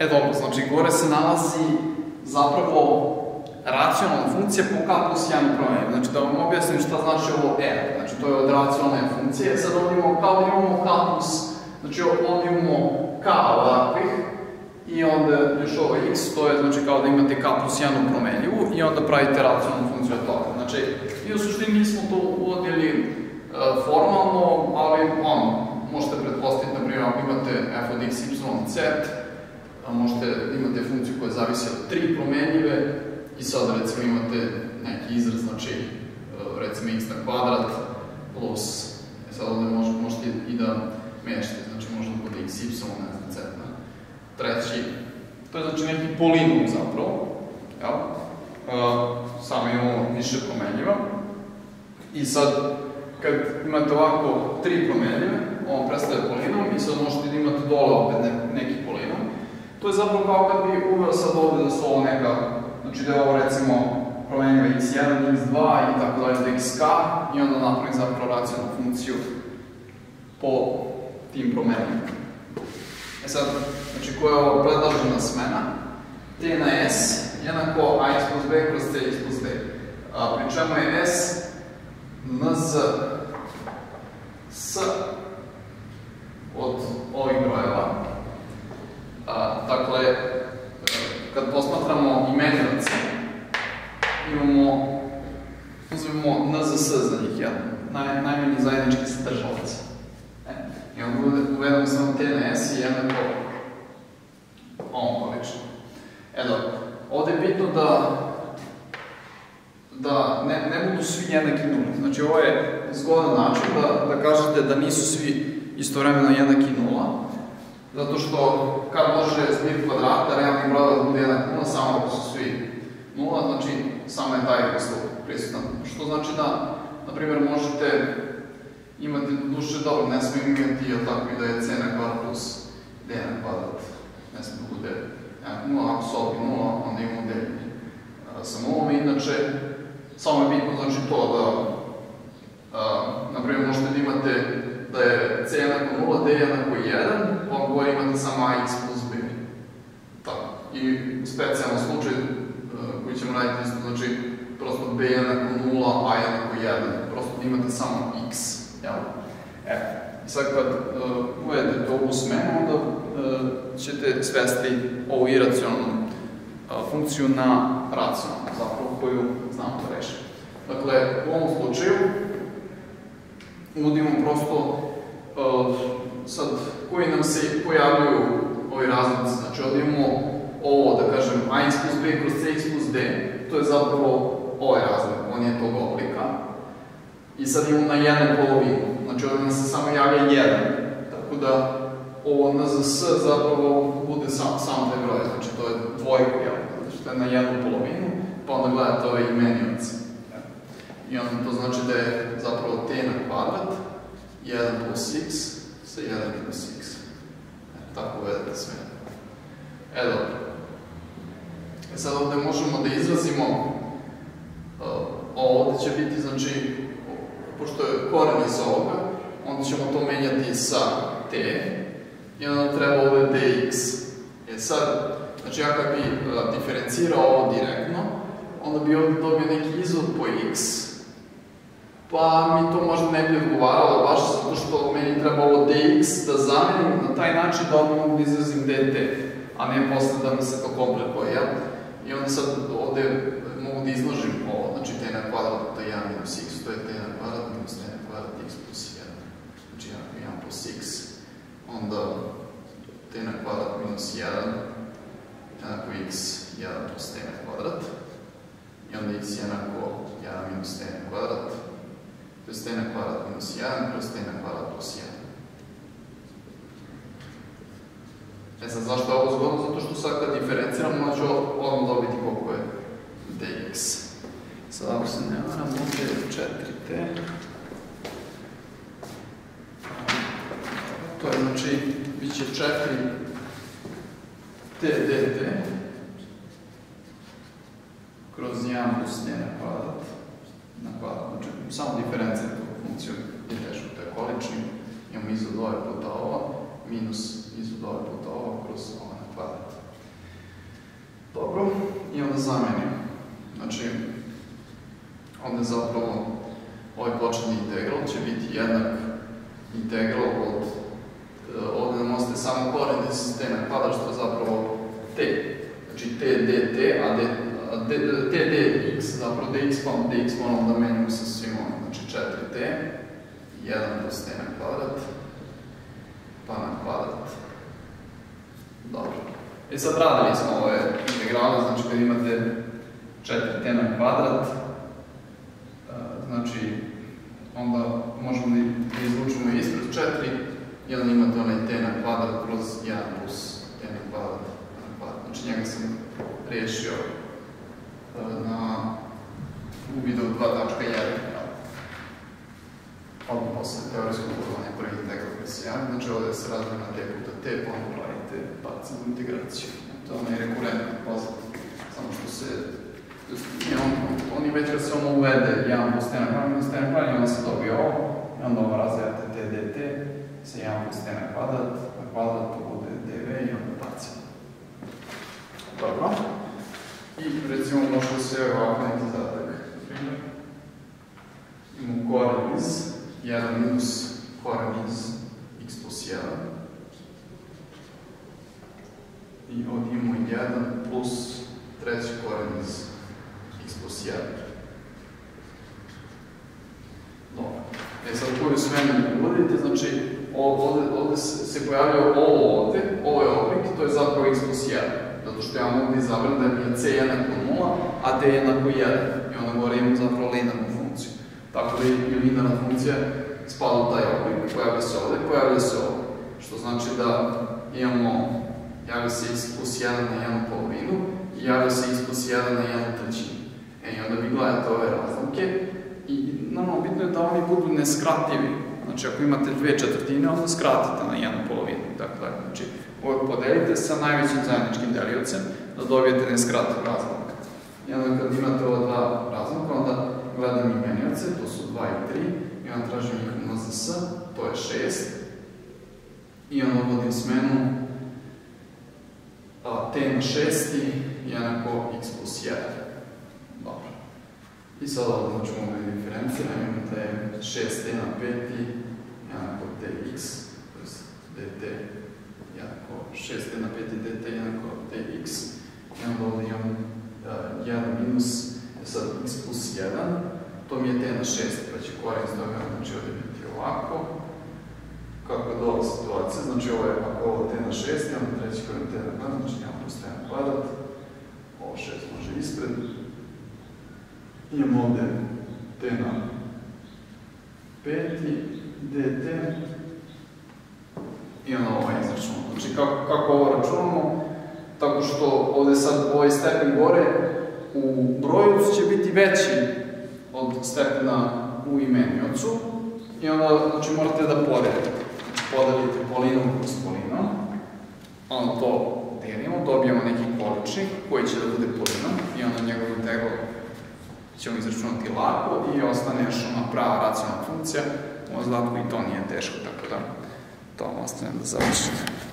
dobro, znači gore se nalazi zapravo racionalna funkcija po k plus 1 promenljiv. Znači da vam objasnim šta znači ovo r. Znači to je od racionalne funkcije. Sad ovdje imamo kao da imamo k plus, znači ovdje imamo k ovakvih i onda još ovo x, to je znači kao da imate k plus 1 promenljivu i onda pravite racionalnu funkciju od toga. Znači, mi u suštini nismo to uvodili formalno, ali možete pretpostaviti, na primjer, ako imate f od x, y, z, možete imate funkciju koja zavisi od 3 promenljive i sad recimo imate neki izraz, znači recimo x na kvadrat plus, sad ovdje možete i da mešate, znači možda bude x, y, ne znam, z na treći, to je znači neki polinom zapravo, jel? Samo imamo više promenljiva i sad kad imate ovako 3 promenljive, on predstavlja polinom i sad možete da imate dole opet neki polinom. To je zapravo kao kad bi uveo sad ovde da su ovo neka, znači da je ovo recimo promenljiva x1, x2 i tako dalje do xk i onda napravim zapravo racionalnu funkciju po tim promenljivima. E sad, znači koja je ovo predložena smena? T na s jednako ax plus b kroz cx plus d. Pri čemu je s nz s od ovih brojeva. Dakle, kad posmatramo imenilac, imamo, uzmemo nzs za njih, najmanji zajednički sadržalac. I onda uvedemo samo t na s i jednako ovom količno. Ovde je bitno da ne budu svi jednaki nuli. Znači, ovo je zgodan način da kažete da nisu svi istovremeno jednaki nula, zato što kad može zbir kvadrata realnih brojeva da bude jednak nula, samo ako su svi nula, znači samo je taj prisutan. Što znači da, na primjer, možete imati duše, dobro, ne smije imati tako i da je c na kvadrat plus d na kvadrat, ne smije da bude nula, ako su obi nula, onda imamo deljenje sa nulom, inače samo je bitno znači to da na primjer možete da imate da je c jednako 0, d jednako 1, pa gore imate samo ax plus b. Tako. I specijalno slučaj koji ćemo raditi isto, znači prosto b jednako 0, a jednako 1, prosto da imate samo x. I sad kad uvedete ovu smenu, onda ćete svesti ovu iracionalnu funkciju na racionalnu, zapravo koju znamo da rešimo. Dakle, u ovom slučaju uvodimo prosto sad koji nam se pojavljaju ovi razlici. Znači, ovdje imamo ovo, da kažem, ax plus b kroz cx plus d, to je zapravo ovaj razlik, on je tog oblika. I sad imamo na jednu polovinu, znači ovdje nam se samo javlja 1, tako da ovo nzs zapravo bude sam taj broj, znači to je dvojko, znači to je na jednu polovinu, pa onda gledate ove imenilac. I onda to znači da je zapravo t na kvadrat, 1 plus x sa 1 plus x. Tako uvedete sve. Dobro. Sad ovdje možemo da izrazimo, ovdje će biti, znači, pošto je koren iz ovoga, onda ćemo to menjati sa t i onda treba ovdje dx. Sad, znači ja kad bi diferencirao ovo direktno, onda bi ovdje dobio neki izvod po x, pa mi to možda ne bi odgovaralo baš zato što meni treba ovo dx da zamenim na taj način da ovdje mogu da izrazim dt, a ne posle da mi se to komplikuje, jel? I onda sad ovdje mogu da izložim ovo, znači t na kvadrat to je 1 minus x, to je t na kvadrat minus t na kvadrat x plus 1. Znači 1 plus x, onda t na kvadrat minus 1, jednako x 1 plus t na kvadrat, i onda x jednako 1 minus t na kvadrat, to je t na kvadrat minus 1 kroz t na kvadrat plus 1. Sad, zašto je ovo zgodno? Zato što sad kad diferenciramo, onda ću odmah dobiti koliko je dx. Sad, ako se ne varam, ovdje je 4t. To je, znači, bit će 4t dt kroz 1 plus t na kvadrat. Znači, samo diferencirati ovu funkciju je teško, to je količni. Imamo izvod ove puta ovo, minus izvod ove puta ovo kroz ovo na kvadrat. Dobro, i onda zamenim. Znači, onda zapravo ovaj početni integral će biti jednak integral od, ovdje nam ostaje samo koren iz t na kvadrat, što je zapravo t. Znači t dt, a t dx, zapravo dx moramo da menjamo sa svim ovim. Znači 4t, 1 plus t na kvadrat, pa na kvadrat. Dobro. I sad radili smo ove integrale, znači kad imate 4t na kvadrat, znači onda možemo da izvučemo ispred 4 i onda imate onaj t na kvadrat kroz 1 plus t na kvadrat. Znači njega sam riješio u videu 2.1. Odmah posle teorijskog budovanja prvi integral koji se javi. Znači ovdje se razvoja na t puta t, pa onda pravite parcijalnu integraciju. To je onaj rekurentni poznat. Samo što se... Oni već kad se ono uvede 1 plus t na kvadrat, minus t na kvadrat, i onda se dobije ovo, i onda ovo razvijate t dt sa 1 plus t na kvadrat to bude dv i onda parcijalno. Dobro. I recimo možda se javi ovako neki zadatak. Imamo koren iz 1 minus koren iz x plus 1. I ovdje imamo 1 plus treći koren iz x plus 1. Dobro. Sad koju smenu uvodite, znači ovdje se pojavljaju ovo ovdje, ovo je oblik, to je zapravo x plus 1. Zato što ja mogu da izabram da mi je c jednako 0, a d jednako 1. I onda gore imam zapravo linearnu funkciju. Tako da i linearna funkcija spada u taj oblik, pojavlja se ovdje, pojavlja se ovdje. Što znači da imamo, javlja se x plus 1 na 1,5 i javlja se x plus 1 na 1/3. I onda vi gledate ove razlike i normalno bitno je da oni budu neskrativi. Znači ako imate 2/4, onda skratite na 1,5. Znači ovo podelite sa najvećim zajedničkim deliocem da dobijete neskrativ razlog. I onda kad imate ova dva razloga, onda gledam imenioce, to su 2 i 3, i onda tražim njihov NZS, to je 6. I onda uvodim smenu t na 6 jednako x plus 1. Dobro. I sad ovdje ćemo da diferenciram, imamo da je 6t na 5 jednako dx, to je dt jednako 6t na 5 dt jednako dx. I onda ovdje imam 1 minus, sad x plus 1, to mi je t na 6, pa će koren iz toga, znači ovdje biti ovako. Kako je dobra situacija, znači ovo je ako ovo t na 6, imamo treći koren t na kvadrat, znači 1 plus t na kvadrat, ovo 6 može ispred. Imamo ovdje t na 5 dt i onda ovo izračunamo. Znači kako ovo računamo? Tako što ovdje sad ovaj stepen gore u brojevcu će biti veći od stepena u imeniocu i onda znači, morate da podelite. Znači podelite polinom kroz polinom, onda to delimo, dobijemo neki količnik koji će da bude polinom i onda njegov integral ćemo izračunati lako i ostane još ona prava racionalna funkcija. U ovom zadatku i to nije teško, tako da to vam ostavljam da završite.